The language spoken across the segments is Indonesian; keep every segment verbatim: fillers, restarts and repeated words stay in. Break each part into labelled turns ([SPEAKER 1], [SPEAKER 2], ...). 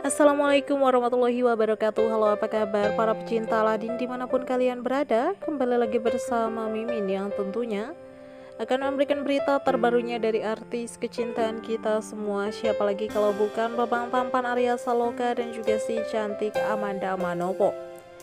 [SPEAKER 1] Assalamualaikum warahmatullahi wabarakatuh. Halo, apa kabar para pecinta Aladin dimanapun kalian berada. Kembali lagi bersama Mimin yang tentunya akan memberikan berita terbarunya dari artis kecintaan kita semua. Siapa lagi kalau bukan babang tampan Arya Saloka dan juga si cantik Amanda Manopo.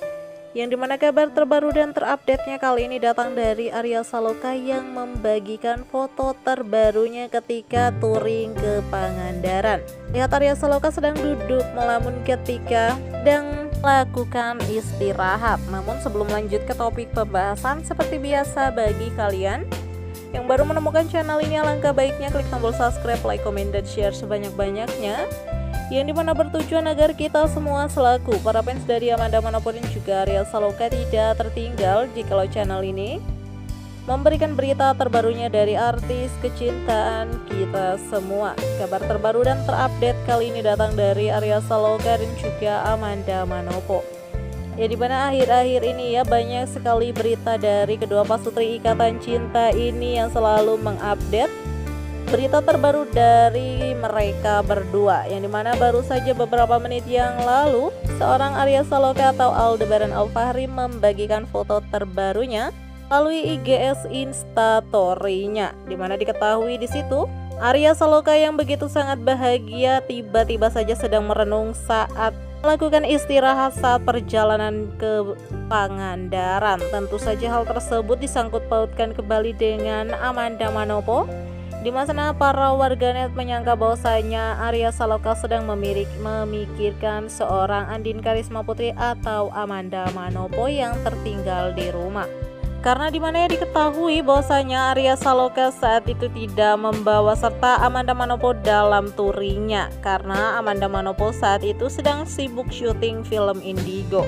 [SPEAKER 1] Yang dimana kabar terbaru dan terupdate-nya kali ini datang dari Arya Saloka yang membagikan foto terbarunya ketika touring ke Pangandaran. Lihat Arya Saloka sedang duduk melamun ketika sedang melakukan istirahat. Namun sebelum lanjut ke topik pembahasan, seperti biasa bagi kalian yang baru menemukan channel ini, alangkah baiknya klik tombol subscribe, like, komen, dan share sebanyak-banyaknya, yang dimana bertujuan agar kita semua selaku para fans dari Amanda Manopo dan juga Arya Saloka tidak tertinggal jikalau channel ini memberikan berita terbarunya dari artis kecintaan kita semua. Kabar terbaru dan terupdate kali ini datang dari Arya Saloka dan juga Amanda Manopo. Ya, dimana akhir-akhir ini ya banyak sekali berita dari kedua pasutri ikatan cinta ini yang selalu mengupdate berita terbaru dari mereka berdua, yang dimana baru saja beberapa menit yang lalu seorang Arya Saloka atau Aldebaran Alfahri membagikan foto terbarunya melalui I G S Instastory-nya, dimana diketahui di situ Arya Saloka yang begitu sangat bahagia tiba-tiba saja sedang merenung saat melakukan istirahat saat perjalanan ke Pangandaran. Tentu saja hal tersebut disangkut pautkan kembali dengan Amanda Manopo, di mana para warganet menyangka bahwasanya Arya Saloka sedang memirik, memikirkan seorang Andin Karisma Putri atau Amanda Manopo yang tertinggal di rumah. Karena dimana ya diketahui bahwasanya Arya Saloka saat itu tidak membawa serta Amanda Manopo dalam touringnya, karena Amanda Manopo saat itu sedang sibuk syuting film Indigo.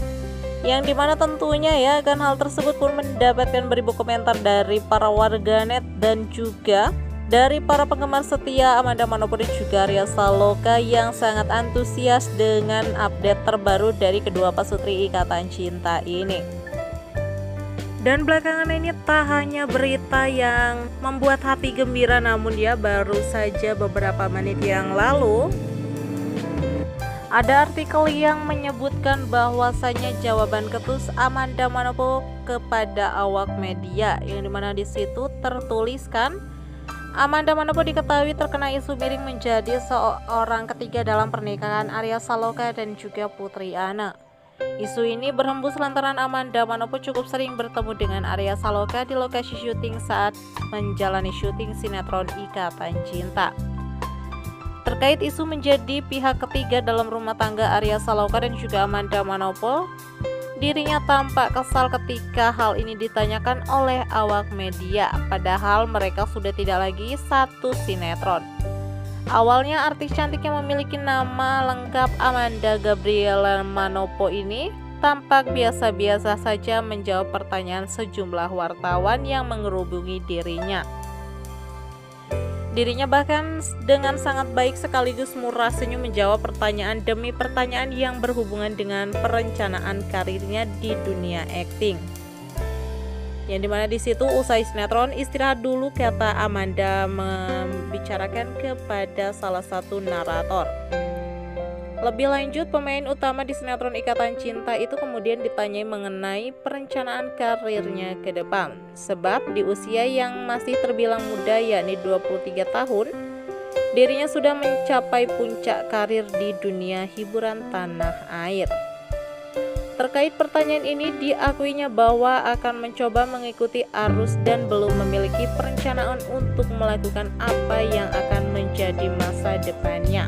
[SPEAKER 1] Yang dimana tentunya ya kan hal tersebut pun mendapatkan beribu komentar dari para warganet dan juga dari para penggemar setia Amanda Manopo dan juga Arya Saloka yang sangat antusias dengan update terbaru dari kedua pasutri ikatan cinta ini. Dan belakangan ini tak hanya berita yang membuat hati gembira, namun ya baru saja beberapa menit yang lalu ada artikel yang menyebutkan bahwasanya jawaban ketus Amanda Manopo kepada awak media, yang dimana di situ tertuliskan Amanda Manopo diketahui terkena isu miring menjadi seorang ketiga dalam pernikahan Arya Saloka dan juga Putri Ana. Isu ini berhembus lantaran Amanda Manopo cukup sering bertemu dengan Arya Saloka di lokasi syuting saat menjalani syuting sinetron Ikatan Cinta. Terkait isu menjadi pihak ketiga dalam rumah tangga Arya Saloka dan juga Amanda Manopo, dirinya tampak kesal ketika hal ini ditanyakan oleh awak media, padahal mereka sudah tidak lagi satu sinetron. Awalnya artis cantik yang memiliki nama lengkap Amanda Gabriela Manopo ini tampak biasa-biasa saja menjawab pertanyaan sejumlah wartawan yang mengerubungi dirinya. Dirinya bahkan dengan sangat baik sekaligus murah senyum menjawab pertanyaan demi pertanyaan yang berhubungan dengan perencanaan karirnya di dunia akting. Yang dimana di situ usai sinetron istirahat dulu, kata Amanda membicarakan kepada salah satu narator. Lebih lanjut, pemain utama di sinetron Ikatan Cinta itu kemudian ditanyai mengenai perencanaan karirnya ke depan. Sebab di usia yang masih terbilang muda yakni dua puluh tiga tahun, dirinya sudah mencapai puncak karir di dunia hiburan tanah air. Terkait pertanyaan ini diakuinya bahwa akan mencoba mengikuti arus dan belum memiliki perencanaan untuk melakukan apa yang akan menjadi masa depannya.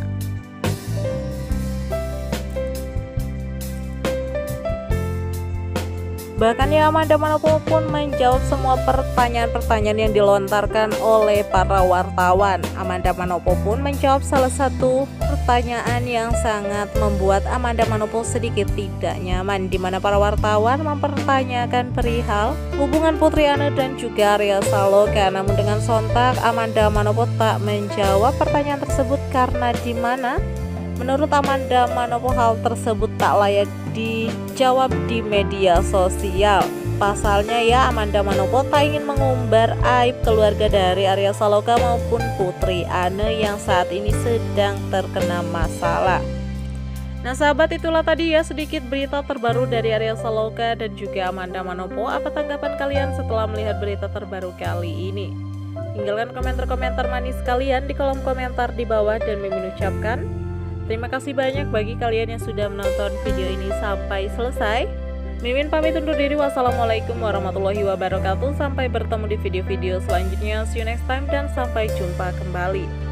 [SPEAKER 1] Bahkan ya Amanda Manopo pun menjawab semua pertanyaan-pertanyaan yang dilontarkan oleh para wartawan. Amanda Manopo pun menjawab salah satu pertanyaan yang sangat membuat Amanda Manopo sedikit tidak nyaman, di mana para wartawan mempertanyakan perihal hubungan Putri Ana dan juga Arya Saloka. Namun dengan sontak Amanda Manopo tak menjawab pertanyaan tersebut karena di mana menurut Amanda Manopo hal tersebut tak layak dijawab di media sosial. Pasalnya ya Amanda Manopo tak ingin mengumbar aib keluarga dari Arya Saloka maupun Putri Ana yang saat ini sedang terkena masalah. Nah sahabat, itulah tadi ya sedikit berita terbaru dari Arya Saloka dan juga Amanda Manopo. Apa tanggapan kalian setelah melihat berita terbaru kali ini? Tinggalkan komentar-komentar manis kalian di kolom komentar di bawah, dan Mimin ucapkan terima kasih banyak bagi kalian yang sudah menonton video ini sampai selesai. Mimin pamit undur diri. Wassalamualaikum warahmatullahi wabarakatuh. Sampai bertemu di video-video selanjutnya. See you next time dan sampai jumpa kembali.